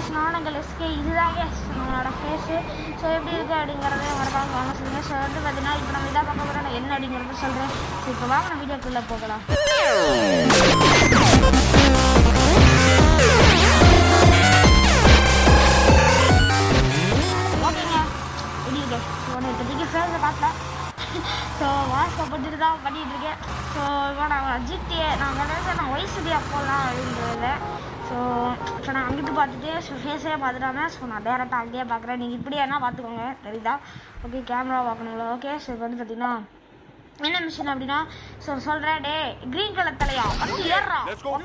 Case நானுங்கள் எஸ்கே இதுதான் கேஸ் நம்மளோட ஃபேஸு. ஸோ எப்படி இருக்குது அப்படிங்கிறத மறக்காம கவனம் சொல்லுங்கள். ஸோ வந்து பார்த்தீங்கன்னா இப்போ நம்ம இதாக பார்க்க போகிறோம், நான் என்ன அப்படிங்கிறத சொல்கிறேன். ஸோ இப்போ வாங்க நம்ம வீடியோக்குள்ளே போகலாம். ஓகேங்க எப்படி இருக்கு? ஸோ நான் இப்போதைக்கு ஃபேஸை காட்டல. ஸோ வாட்ச் போட்டுட்டு தான் பண்ணிகிட்டு இருக்கேன். ஸோ இப்போ நான் ஜிடிஏ நான் நினைச்சேன் நான் வயசுடியா போகலாம் அப்படின்றத. ஸோ இப்போ நான் அங்கிட்டு பார்த்துட்டு ஸோ ஃபேஸே பார்த்துட்டாங்க. ஸோ நான் டேரெக்டாக அங்கேயே பார்க்குறேன். நீங்கள் இப்படி என்ன பார்த்துக்கோங்க தெரியுதா? ஓகே கேமரா பார்க்கணுங்களா? ஓகே ஸோ இப்போ வந்து பார்த்தீங்கன்னா என்ன மிஷின் அப்படின்னா ஸோ சொல்கிறேன். டே க்ரீன் கலர் தலையா வந்து ஏறா.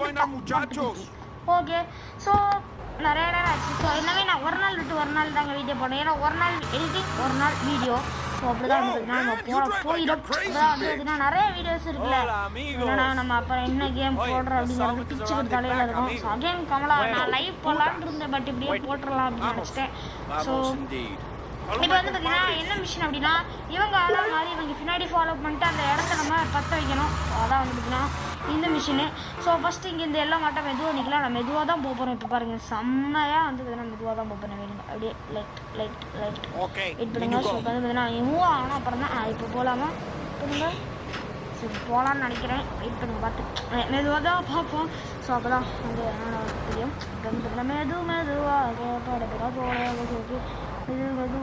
ஓகே ஸோ நிறைய நேரம் ஆச்சு. ஸோ எல்லாமே நான் ஒரு நாள் விட்டு ஒரு நாள் தாங்க வீடியோ போடணும். ஏன்னா ஒரு நாள் எடிட்டிங் ஒரு நாள் வீடியோ. ஸோ அப்படி தான் வந்து பார்த்தீங்கன்னா நம்ம போயிடும். இப்போதான் வந்து பார்த்தீங்கன்னா நிறைய வீடியோஸ் இருக்குல்ல. என்னன்னா நம்ம அப்புறம் என்ன கேம் போடுறோம் அப்படிங்கிறது பிச்சுக்கிட்டு தலையில் இருக்கும். ஸோ அகேன் கமலா நான் லைவ் போடலான்னு இருந்தேன், பட் இப்படியே போட்டுடலாம் அப்படின்னு நினச்சிட்டேன். ஸோ இப்போ வந்து பார்த்தீங்கன்னா என்ன மிஷின் அப்படின்னா இவங்க ஆளாக மாதிரி இவங்க பின்னாடி ஃபாலோ பண்ணிட்டு அந்த இடத்த நம்ம பற்ற வைக்கணும். அதான் வந்து பார்த்தீங்கன்னா இந்த மிஷினு. ஸோ ஃபஸ்ட்டு இங்கே இந்த எல்லாம் மாட்டம் மெதுவாக நிற்கலாம். நான் மெதுவாக தான் போகிறோம். இப்போ பாருங்கள் செம்மையாக வந்து பார்த்தீங்கன்னா மெதுவாக தான் போகிறேன். வேணுங்க அப்படியே லைட் வெயிட் பண்ணுங்க. ஸோ வந்து பார்த்தீங்கன்னா மூவ் ஆகணும். அப்புறம் தான் இப்போ போகலாமா பண்ணுங்க. ஸோ போகலான்னு நினைக்கிறேன். வெயிட் பண்ணுங்க பார்த்து மெதுவாக தான் பார்ப்போம். ஸோ அப்போ தான் வந்து என்ன தெரியும். இப்போ வந்து பார்த்தீங்கன்னா மெதுவாக போக இது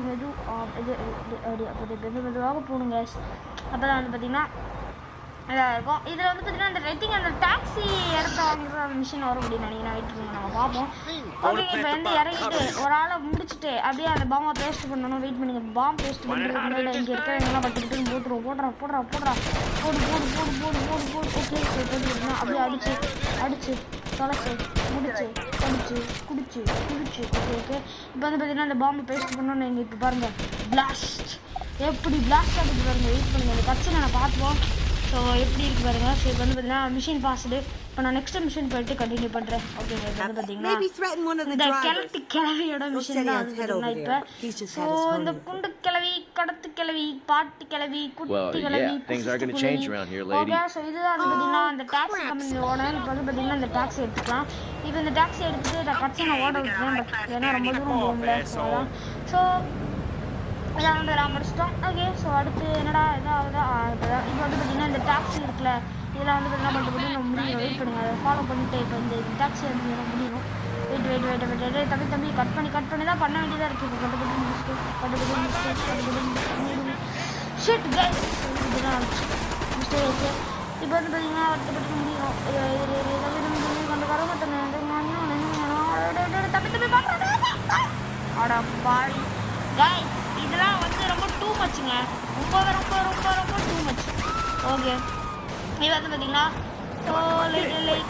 மெதுவாக போகணுங்க. அப்போ தான் வந்து பார்த்தீங்கன்னா இதாக இருக்கும். இதில் வந்து பார்த்தீங்கன்னா அந்த ரெட்டிங் அந்த டாக்ஸி இடத்த வாங்குற அந்த மிஷின் வரும் அப்படின்னு நினைக்கிறேன். வெயிட் பண்ணுங்க நம்ம பார்ப்போம். ஓகே இப்போ வந்து இறங்கிட்டு ஒரு ஆளை முடிச்சுட்டு அப்படியே அந்த பாம்பை பேஸ்ட் பண்ணணும். வெயிட் பண்ணுங்க. பாம்பு பேஸ்ட் பண்ணுறதுக்கு முன்னாடி இங்கே இருக்கிறவங்கலாம் பட்டுக்கிட்டு போட்டுருவோம். போடுறா போடு. ஓகே ஸோ போட்டுக்கிட்டுனா அப்படியே அடிச்சு தொலைச்சி முடிச்சு குடிச்சு ஓகே. இப்போ வந்து பார்த்தீங்கன்னா அந்த பாம்பை பேஸ்ட் பண்ணணும்னு நீங்கள் இப்போ பாருங்கள் பிளாஸ்ட் எப்படி பிளாஸ்ட் ஆகிட்டு பாருங்கள். வெயிட் பண்ணுங்கள். அந்த கட்சி நான் பார்ப்போம். ஸோ எப்படி இருக்கு பாருங்க. ஸோ இப்போ வந்து பார்த்தீங்கன்னா மிஷின் பாஸ்டு. இப்போ நான் நெக்ஸ்ட் மிஷின் போயிட்டு கண்டினியூ பண்ணுறேன். ஓகே இப்போ வந்து பார்த்தீங்கன்னா இந்த கிளவியோட மிஷின் தான் வந்து இப்போ. ஸோ இந்த குண்டு கிளவி, கடத்து கிளவி, பாட்டு கிளவி, குட்டி கிளவி, ஓகே. ஸோ இதுதான் வந்து பார்த்தீங்கன்னா இந்த டாக்ஸி கம்பெனி ஓனர். இப்போ வந்து பார்த்தீங்கன்னா இந்த டாக்ஸி எடுத்துக்கலாம். இப்போ இந்த டாக்ஸி எடுத்துட்டு நான் கட்சி நான் ஓட விட்டுறேன். பட் ஏன்னா ரொம்ப தூரம் போகல. ஸோ அதான் ஸோ இதான் வந்து நான் முடிச்சிட்டோம். ஓகே ஸோ அடுத்து என்னடா இதாகுதா இப்போ வந்து பார்த்தீங்கன்னா இந்த டாக்ஸி இருக்குல்ல இதெல்லாம் வந்து என்ன பண்ணுறது நம்ம முடியும். வெயிட் பண்ணுங்க. அதை ஃபாலோ பண்ணிட்டு இப்போ இந்த டாக்ஸி வந்து நம்ம முடியணும். வெயிட் தம்பி கட் பண்ணி தான் பண்ண வேண்டியதாக இருக்குது. இப்போ கட்டுப்பட்டு முடிச்சுட்டு ஷிட் கைஸ் இதுதான் மிஸ்டேக் ஆச்சு. இப்போ வந்து பார்த்தீங்கன்னா கட்டுப்பட்டு முடியும். அந்த கருமத்தனை தம்பி பார்க்குறது அடா பாடி கைஸ் இதெல்லாம் வந்து ரொம்ப டூ மச்சுங்க. ரொம்ப டூ மச். ஓகே இது வந்து பார்த்தீங்கன்னா ஸோ லைட்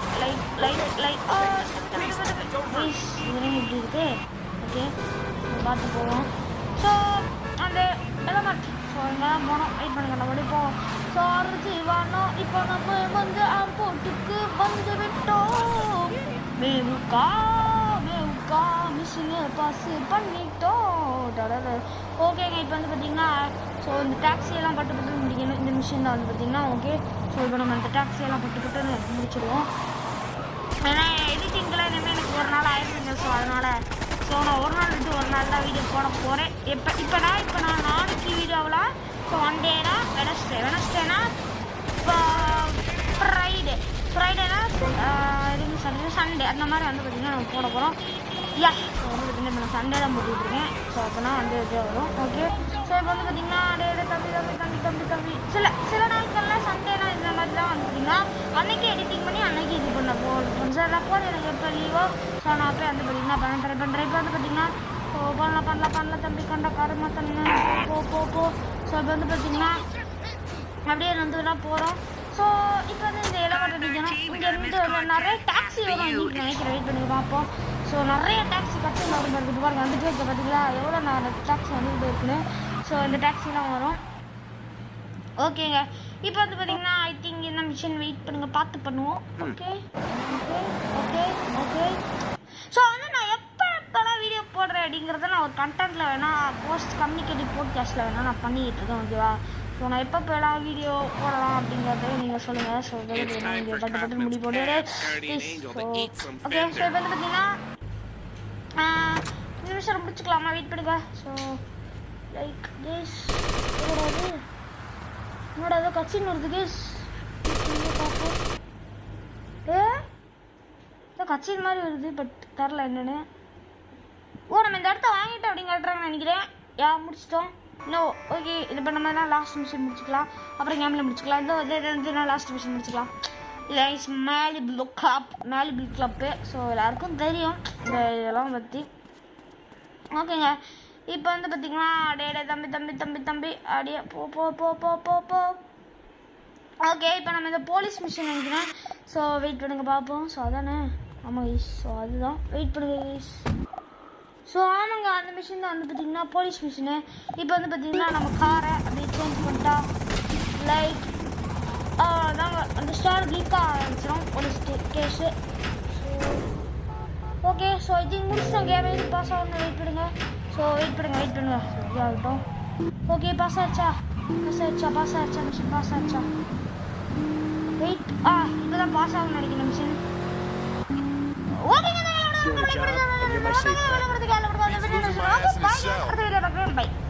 இதெல்லாம் இப்படி இருக்கு. ஓகே பார்த்து போவோம். ஸோ அந்த எலமெண்ட் ஸோ இங்கெல்லாம் போனோம். வெயிட் பண்ணுங்க நம்ம போவோம். ஸோ அரைச்சி வானோம். இப்போ நம்ம வந்து ஏர்போர்ட்டுக்கு வந்து விட்டோம். மேவுக்கா மிஷினை பாஸ் பண்ணிட்டோம். ஓகேங்க இப்போ வந்து பார்த்தீங்கன்னா ஸோ இந்த டாக்ஸியெல்லாம் பட்டு முடிக்கணும். இந்த மிஷின் தான் வந்து பார்த்தீங்கன்னா ஓகே. ஸோ இப்போ நம்ம இந்த டாக்ஸியெல்லாம் பட்டு முடிச்சிடுவோம். ஏன்னா எடிட்டிங்கெலாம் இனிமேல் எனக்கு ஒரு நாள் ஆயிடுச்சுங்க. ஸோ அதனால் ஸோ நான் ஒரு நாள் விட்டு ஒரு நாள் தான் வீடியோ போட போகிறேன். இப்போ நான் நாளைக்கு வீடியோவில் ஸோ ஒன்டேனா வெனஸ்டேனா இப்போ ஃப்ரைடேனா சண்டே அந்த மாதிரி வந்து பார்த்திங்கன்னா நம்ம போட போகிறோம். யா ஸோ வந்து பார்த்திங்கன்னா நான் சண்டே தான் போட்டுட்ருக்கேன். ஸோ அப்போனா வந்து இது வரும். ஓகே ஸோ இப்போ வந்து பார்த்திங்கன்னா தம்பி சில நாட்களில் சண்டேனா இந்த மாதிரி தான் வந்து பார்த்திங்கன்னா அன்றைக்கி எடிட்டிங் பண்ணி அன்றைக்கி இது பண்ண போகிறோம். சார் அப்போ எனக்கு எப்போ லீவோ ஸோ நான் அப்படியே வந்து பார்த்திங்கன்னா ட்ரை பண்ணுறேன். இப்போ வந்து பார்த்திங்கன்னா ஸோ பண்ணலாம் தம்பி கண்ட காரமாக தண்ணி போ. ஸோ இப்போ வந்து பார்த்திங்கன்னா அப்படியே வந்து போகிறோம். ஸோ இப்போ வந்து இந்த எலமெண்ட் அடிக்கணும். இங்கே இருந்து நிறைய டாக்ஸி வரும் இன்னைக்கு நினைக்கிறேன். வெயிட் பண்ணி பார்ப்போம். ஸோ நிறைய டாக்ஸி கட்சி வரும் பாருங்க வந்துட்டு இருக்க பார்த்தீங்களா எவ்வளோ நான் டாக்ஸி வந்துட்டு இருக்குன்னு. ஸோ இந்த டாக்ஸிலாம் வரும். ஓகேங்க இப்போ வந்து பார்த்தீங்கன்னா ஐ திங்க் இந்த மிஷின் வெயிட் பண்ணுங்க பார்த்து பண்ணுவோம். ஓகே ஸோ வந்து நான் எப்போலாம் வீடியோ போடுறேன் அப்படிங்கிறத நான் ஒரு கண்டென்ட்டில் வேணால் போஸ்ட் கம்யூனிகேட்டிவ் போட்காஸ்ட்டில் வேணால் நான் பண்ணிக்கிட்டு இருக்கேன். ஓகேவா ஸோ நான் எப்போலாம் வீடியோ போடலாம் அப்படிங்கிறத நீங்கள் சொல்லுங்கள். ஸோ நீங்கள் பட்டு முடி போட்டு ஸோ ஓகே ஸோ இப்போ வந்து பார்த்தீங்கன்னா முடிச்சுக்கலாமா வெயிட் பண்ணுங்க ஸோ லைக் கேஸ் என்னோட ஏதோ கட்சின்னு வருது கேஸ் பார்ப்போம் ஏதோ கட்சின் மாதிரி வருது பட் தரல என்னன்னு ஓ நம்ம இந்த இடத்த வாங்கிட்டோம் அப்படின்னு கட்டுறாங்கன்னு நினைக்கிறேன் முடிச்சிட்டோம் இன்னும் ஓகே இது பண்ண மாதிரினா லாஸ்ட் மிஷன் முடிச்சுக்கலாம் அப்புறம் கேமில் முடிச்சுக்கலாம் இந்த லாஸ்ட் மிஷன் முடிச்சுக்கலாம் இல்லை மேலிபிள் கிளப்பு ஸோ எல்லாருக்கும் தெரியும் இந்த இதெல்லாம் பற்றி ஓகேங்க இப்போ வந்து பார்த்தீங்கன்னா டே தம்பி அப்படியே போ ஓகே இப்போ நம்ம இந்த போலீஸ் மிஷின் நினைக்கிறேன் ஸோ வெயிட் பண்ணுங்க பார்ப்போம் ஸோ அதானே ஆமாம் ஈஸ் ஸோ அதுதான் வெயிட் பண்ணுங்க ஈஸ் ஸோ ஆமாங்க அந்த மிஷின் தான் வந்து பார்த்தீங்கன்னா போலீஸ் மிஷினு இப்போ வந்து பார்த்தீங்கன்னா நம்ம காரை அப்படியே சேஞ்ச் பண்ணிட்டா லைக் அதாங்க அந்த ஸ்டார் கிளிக் ஆரம்பிச்சிடும் police case so okay so இது முடிச்சிட்டோம் கேமே இது பாஸ் ஆகணும் வெயிட் பண்ணுங்க ஸோ வெயிட் பண்ணுங்க ஸோ ஆகட்டும் ஓகே பாஸ் ஆச்சா மிஷின் பாஸ் ஆச்சா வெயிட் இப்போ தான் பாஸ் ஆகணும்னு நினைக்கிறேன் மிஷின் ஓகேங்க